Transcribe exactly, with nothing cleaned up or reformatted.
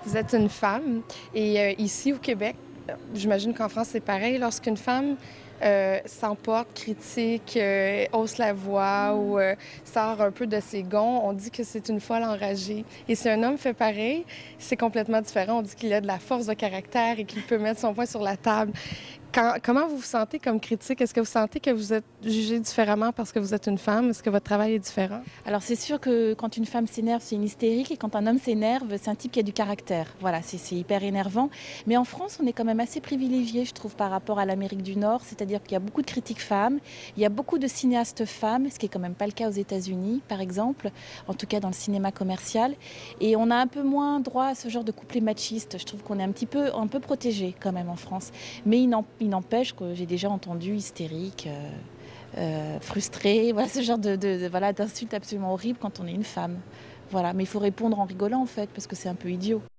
Vous êtes une femme et euh, ici au Québec, j'imagine qu'en France c'est pareil, lorsqu'une femme euh, s'emporte, critique, euh, hausse la voix ou euh, sort un peu de ses gonds, on dit que c'est une folle enragée. Et si un homme fait pareil, c'est complètement différent. On dit qu'il a de la force de caractère et qu'il peut mettre son poing sur la table. Quand- comment vous vous sentez comme critique? Est-ce que vous sentez que vous êtes jugée différemment parce que vous êtes une femme? Est-ce que votre travail est différent? Alors c'est sûr que quand une femme s'énerve, c'est une hystérique et quand un homme s'énerve, c'est un type qui a du caractère. Voilà, c'est c'est hyper énervant. Mais en France, on est quand même assez privilégié, je trouve, par rapport à l'Amérique du Nord. C'est-à-dire qu'il y a beaucoup de critiques femmes, il y a beaucoup de cinéastes femmes, ce qui est quand même pas le cas aux États-Unis, par exemple, en tout cas dans le cinéma commercial. Et on a un peu moins droit à ce genre de couplet machiste. Je trouve qu'on est un petit peu, un peu protégé quand même en France. Mais il n'en- il n'empêche que j'ai déjà entendu hystérique. euh, euh, frustrée, voilà, ce genre de, de, de- voilà, d'insultes absolument horribles quand on est une femme. Voilà, mais il faut répondre en rigolant en fait, parce que c'est un peu idiot.